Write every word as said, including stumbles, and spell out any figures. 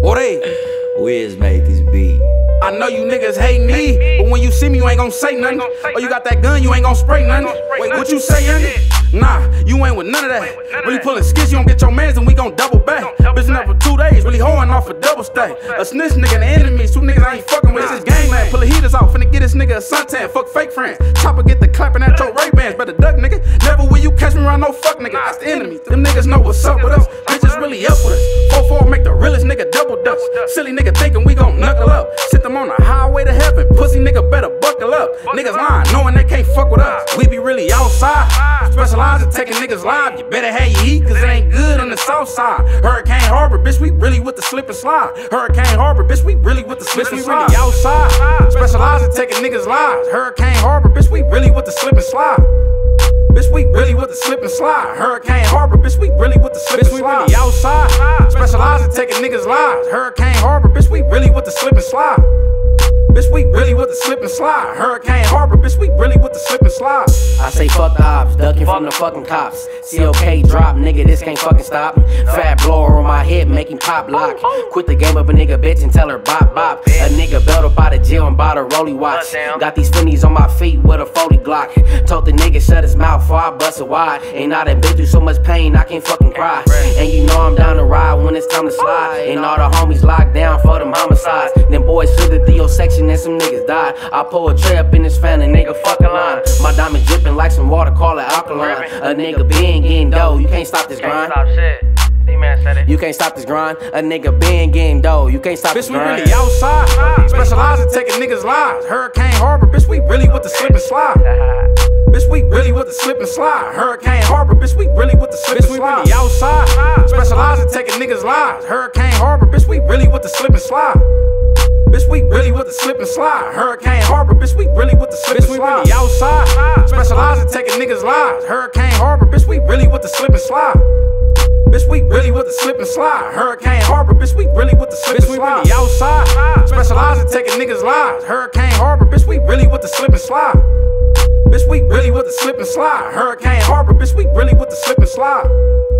Or they Wiz made this beat. I know you niggas hate me, but when you see me, you ain't gon' say nothing. Or you got that gun, you ain't gon' spray nothing. Wait, what you say, youngin'? Nah, you ain't with none of that. Really pulling skits, you don't get your mans, and we gon' double back. Bitchin' up for two days, really hoeing off a double stack. A snitch nigga and the enemies, two niggas I ain't fucking with. This gang man, pull the heaters off, finna get this nigga a suntan. Fuck fake friends. Chopper get the clapping at your Ray-Bans, better duck, nigga. Never will you catch me around no fuck nigga. That's the enemy. Them niggas know what's up with us. Bitches really up with us. four four make the realest nigga double dutch. Silly nigga thinking we gon' knuckle up. Sit them on the highway to heaven. Pussy nigga better buckle up. Niggas lying, knowing they can't fuck with us. We be really outside. Specialize in taking niggas live. You better have your heat, cause it ain't good on the south side. Hurricane Harbor, bitch, we really with the slip and slide. Hurricane Harbor, bitch, we really with the slip and slide. We really outside. Specialize in taking niggas lives. Hurricane Harbor, bitch, we really with the slip and slide. Bitch, we really with the slip and slide. Hurricane Harbor, bitch, we really with the slip and slide. We really outside. Specialize in taking niggas lives. Hurricane Harbor, bitch, we really with the slip and slide. Bitch, we really with the slip and slide. Hurricane Harbor, bitch, we really with the slip and slide. I say fuck the ops, ducking from the fucking cops. C L K drop, nigga, this can't fucking stop. Fat blower on my head, making pop lock. Quit the game up a nigga bitch and tell her bop bop. A nigga belt up out of jail and bought a rolly watch. Got these finnies on my feet with a Foley Glock. Told the nigga shut his mouth before I bust it wide. Ain't I done been through so much pain, I can't fucking cry. And you know I'm down to ride when it's time to slide. And all the homies locked down for them homicides. Them boys flipped through your section and some niggas died. I pull a tray up in this fan and nigga fuck a line. My diamond dripping like some water, call it alkaline. A nigga been getting dough, you can't stop this grind. You can't stop this grind. A nigga been getting dough, you can't stop this grind. Bitch, we really outside. Specialize in taking niggas lives. Hurricane Harbor, bitch, we really with the slip and slide. Bitch, we really with the slip and slide. Hurricane Harbor, bitch, we really with the slip and slide. Bitch, we really outside. Specialize in taking niggas lives. Hurricane Harbor, bitch, we really with the slip and slide. Bitch, we really with the slip and slide. Hurricane Harbor, bitch, we really with the slip and slide. Bitch, we really outside. Specialize in taking niggas lives. Hurricane Harbor, bitch, we really with the slip and slide. Bitch, we really with the slip and slide. Hurricane Harbor, bitch, we really with the slip and slide. Bitch, we really outside. Specialize in taking niggas lives. Hurricane Harbor, bitch, we really with the slip and slide. Bitch, we really with the slip and slide. Hurricane Harbor, bitch, we really with the slip and slide.